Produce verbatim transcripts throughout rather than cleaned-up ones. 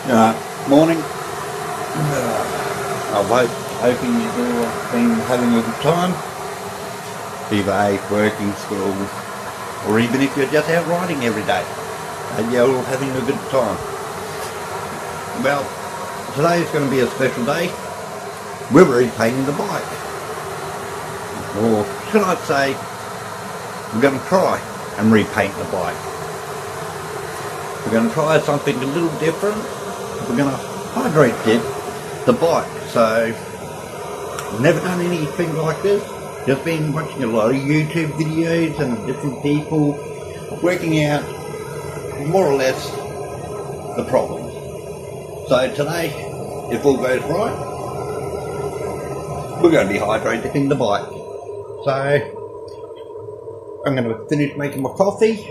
Uh, morning. Uh, I hope, hoping you've all been having a good time, either A, working, school, or even if you're just out riding every day, and you're all having a good time. Well, today is going to be a special day. We're repainting the bike. Or should I say, we're going to try and repaint the bike. We're going to try something a little different. We're going to hydrate dip the bike. So, never done anything like this. Just been watching a lot of YouTube videos and different people working out more or less the problems. So today, if all goes right, we're going to be hydrate dipping the bike. So, I'm going to finish making my coffee,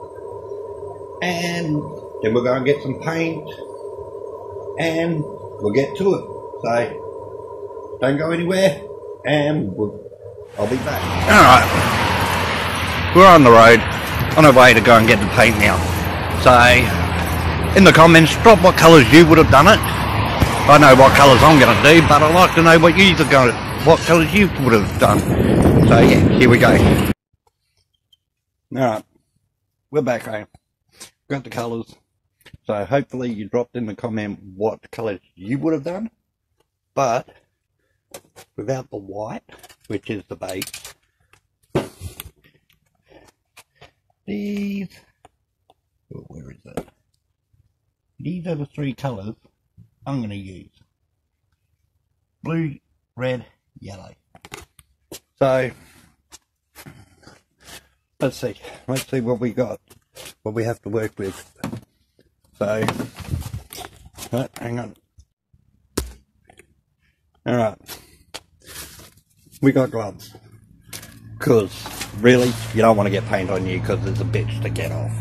and then we're going to get some paint, and we'll get to it. So, don't go anywhere, and we'll, I'll be back. Alright, we're on the road, on our way to go and get the paint now. So, in the comments, drop what colours you would have done it. I know what colours I'm going to do, but I'd like to know what you are going, what colours you would have done. So yeah, here we go. Alright, we're back home. Got the colours. So hopefully you dropped in the comment what colours you would have done. But without the white, which is the base, these, oh, where is it? These are the three colours I'm going to use. Blue, red, yellow. So, let's see. Let's see what we got. What we have to work with. So, oh, hang on. Alright. We got gloves. Because, really, you don't want to get paint on you because it's a bitch to get off.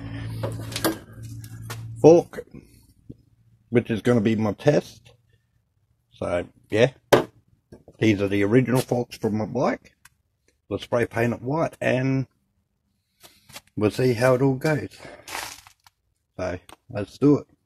Fork, which is going to be my test. So, yeah. These are the original forks from my bike. We'll spray paint it white and we'll see how it all goes. So, let's do it.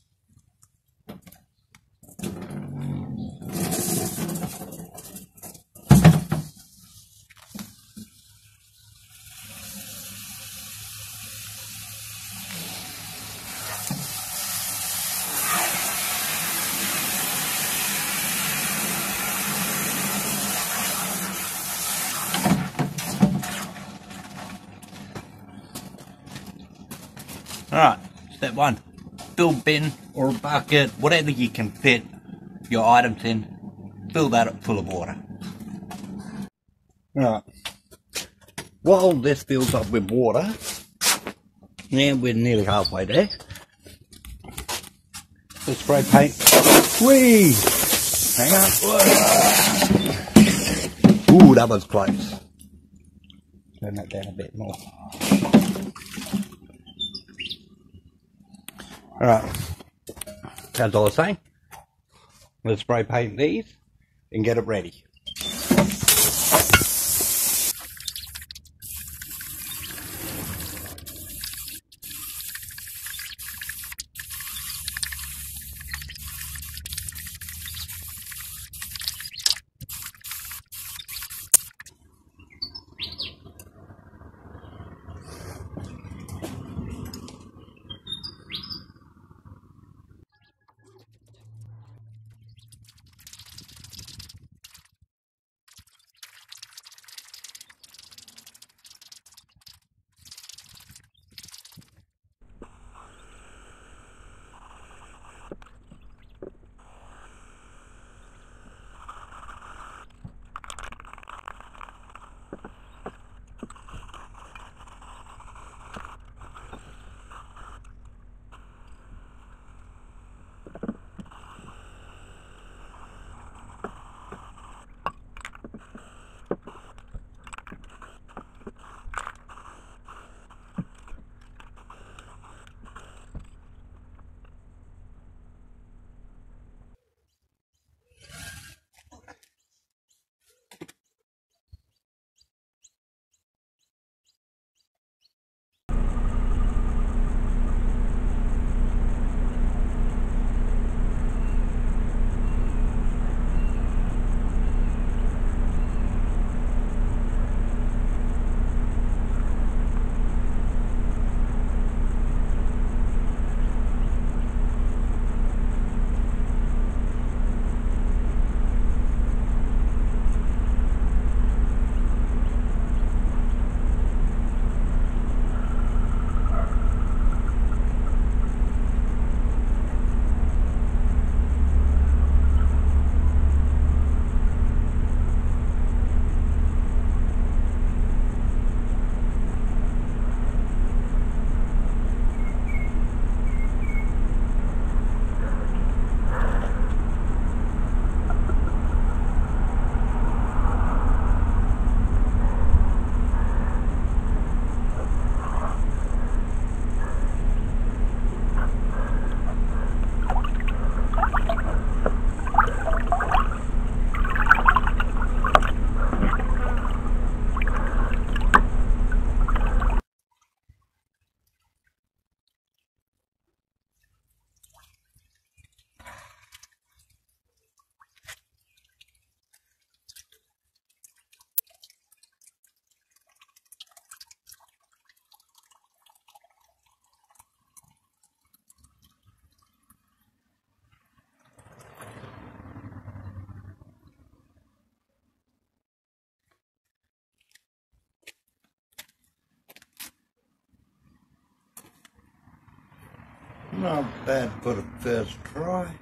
Alright, step one. Fill bin or a bucket, whatever you can fit your items in, fill that up full of water. Alright, while this fills up with water, now we're nearly halfway there. Let's spray paint. Whee! Hang on. Ooh, that was close. Turn that down a bit more. Alright, as I was saying, let's spray paint these and get it ready. Not bad for the first try,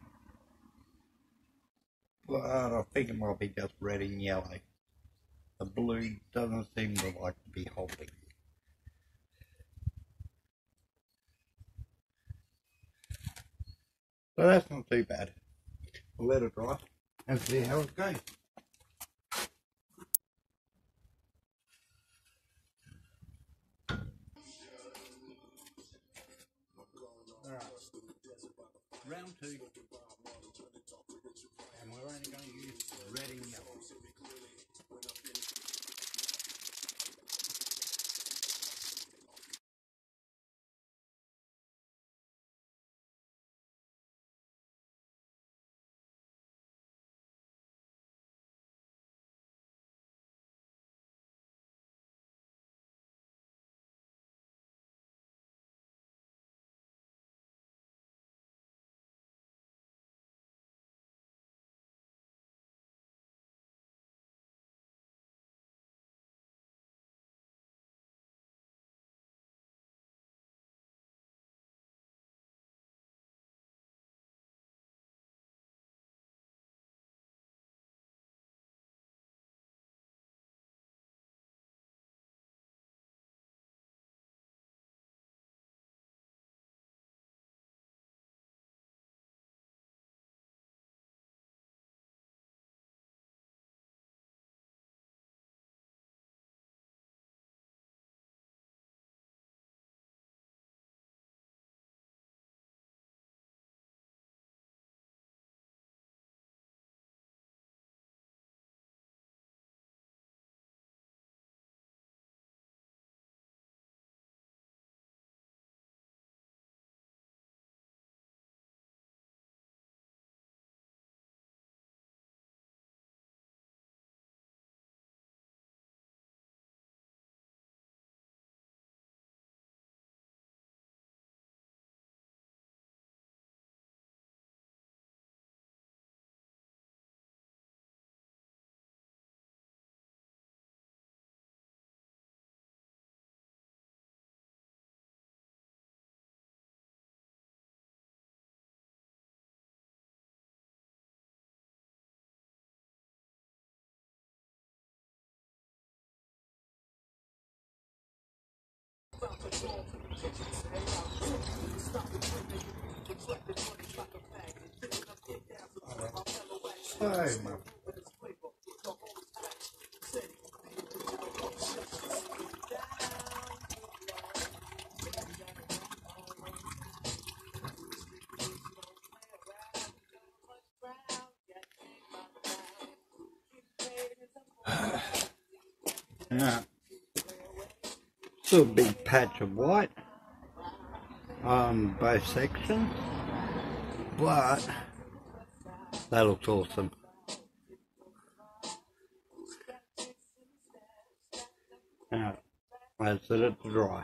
but I think it might be just red and yellow. The blue doesn't seem to like to be holding. So that's not too bad. We'll let it dry and see how it goes. Alright, round two, and we're only going to use red and yellow. So, man. Now, still a big patch of white on both sections, but that looks awesome. Now, let's let it dry.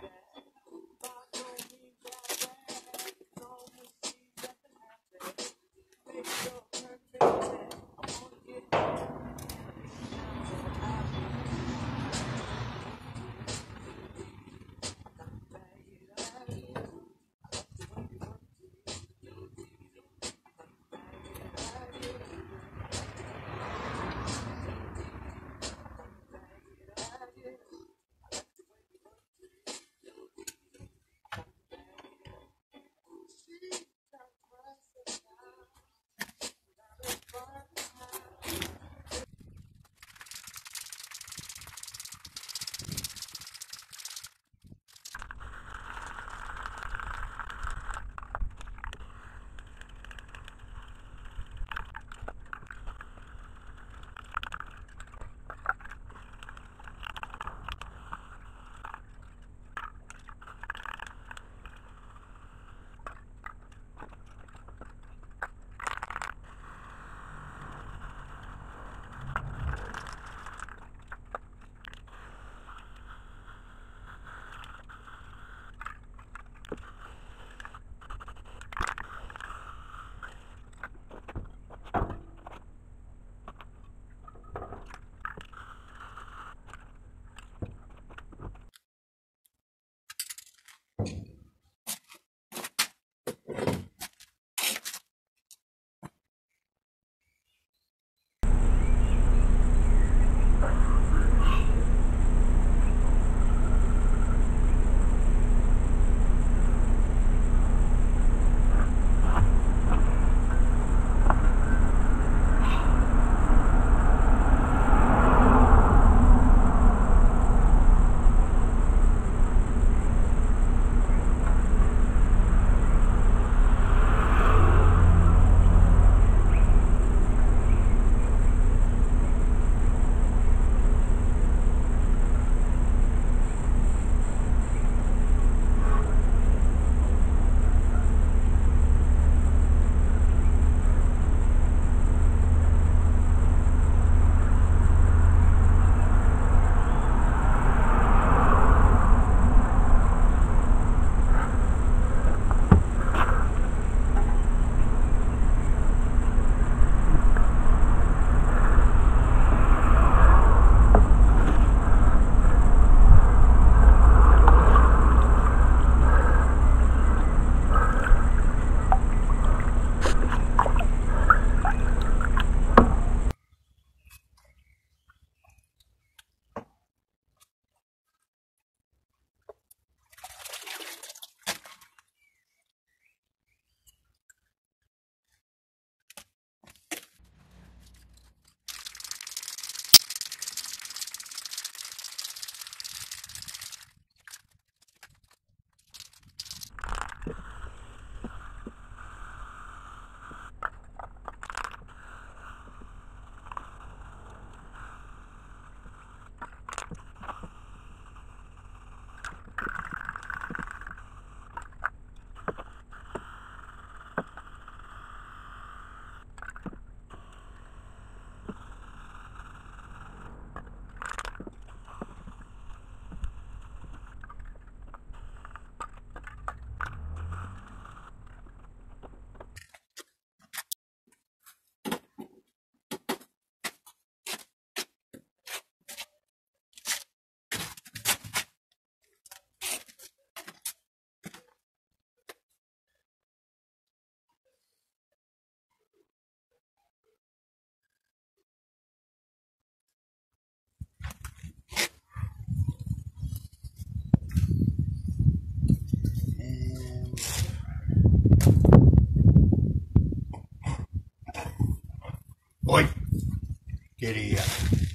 Get here.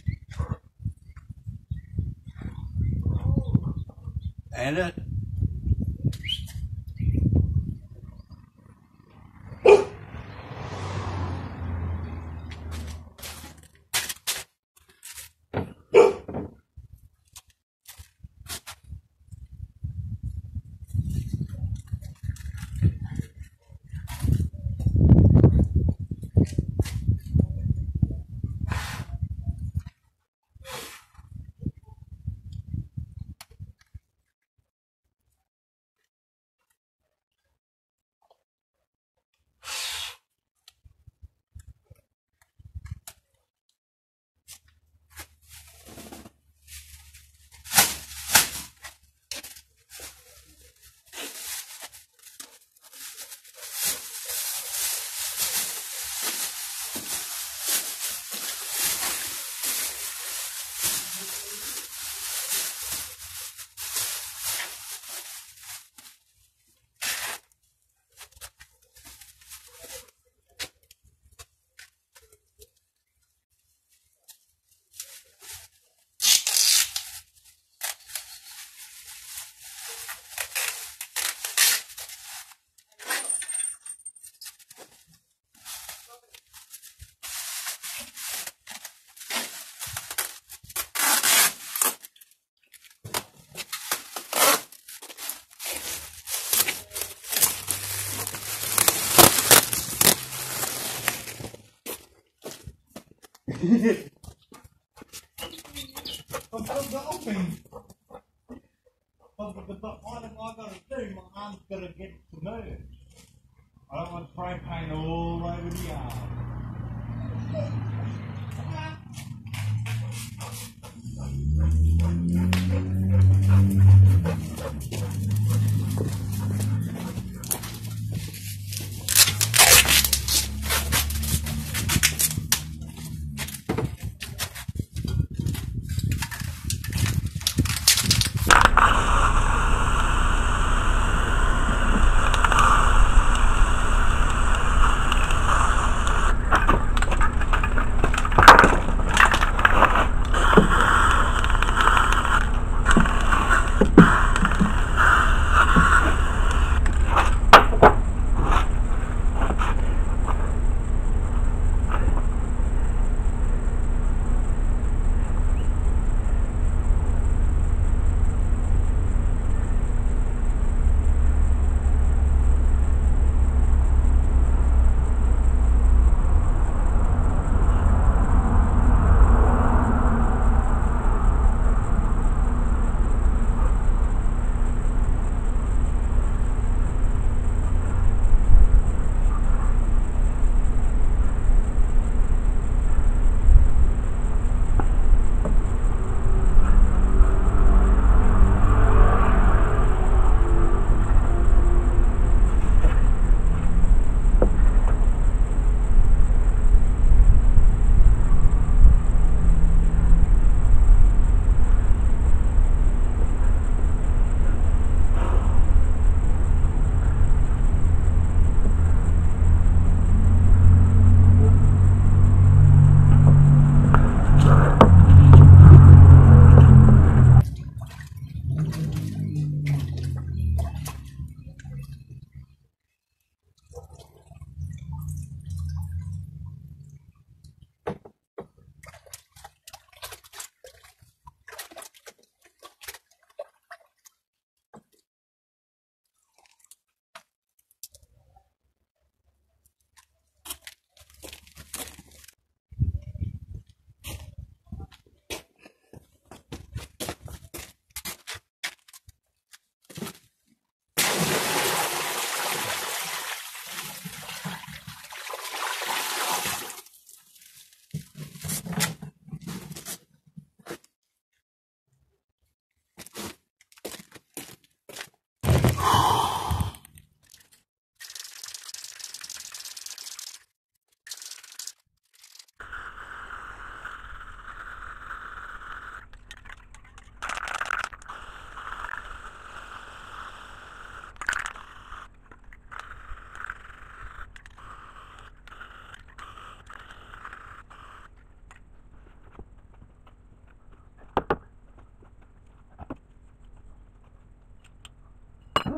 And it. I'm golfing. But what am I going to do? My arm's going to get submerged. I don't want spray paint all over the arm. You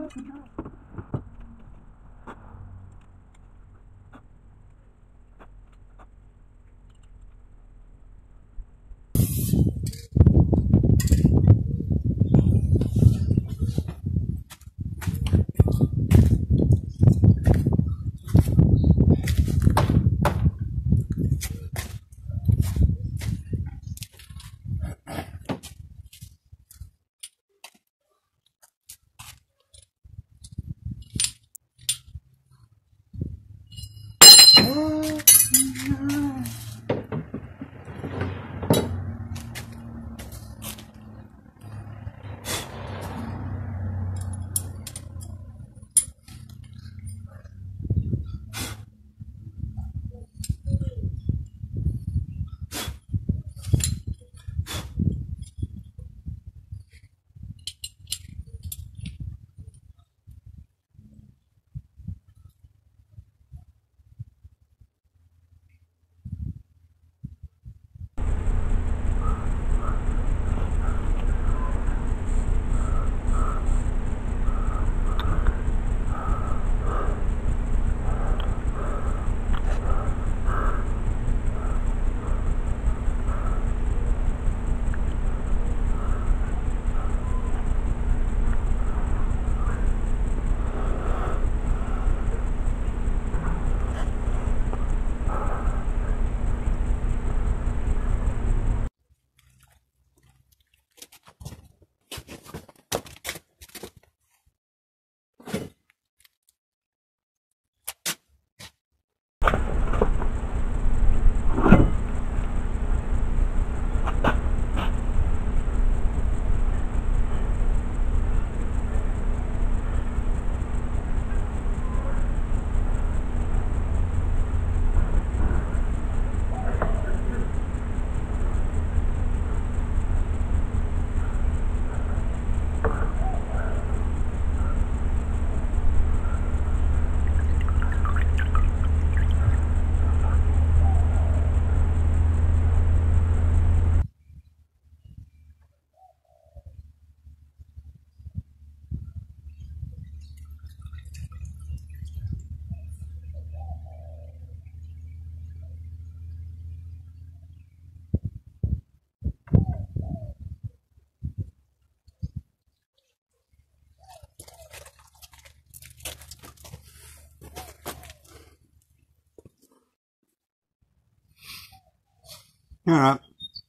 Alright,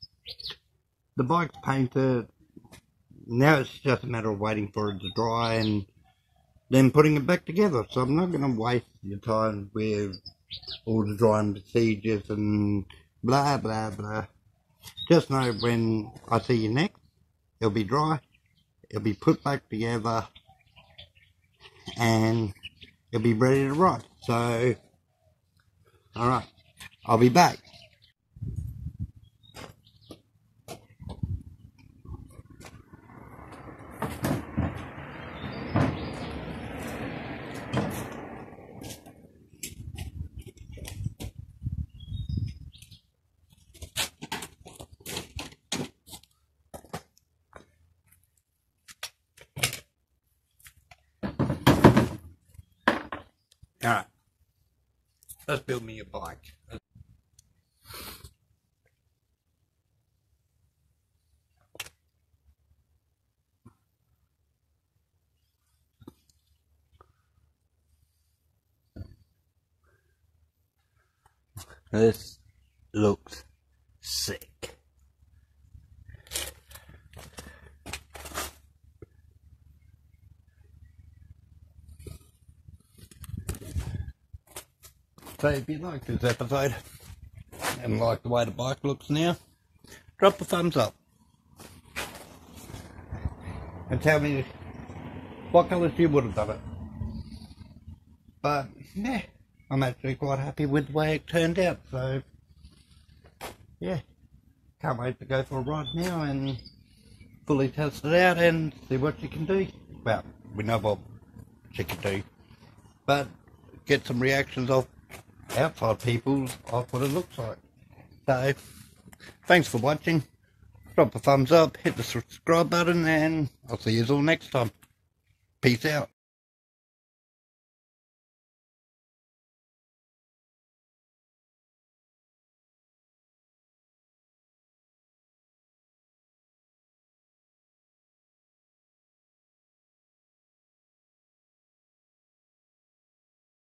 the bike's painted. Now it's just a matter of waiting for it to dry and then putting it back together. So I'm not going to waste your time with all the drying procedures and blah blah blah. Just know when I see you next, it'll be dry, it'll be put back together, and it'll be ready to ride. So, alright, I'll be back. Alright, let's build me a bike. This looks sick. So if you like this episode and like the way the bike looks now, drop a thumbs up and tell me what colours you would have done it. But yeah, I'm actually quite happy with the way it turned out, so yeah, can't wait to go for a ride now and fully test it out and see what you can do. Well, we know what she can do, but get some reactions off outside people of what it looks like. So thanks for watching, drop a thumbs up, hit the subscribe button, and I'll see you all next time. Peace out.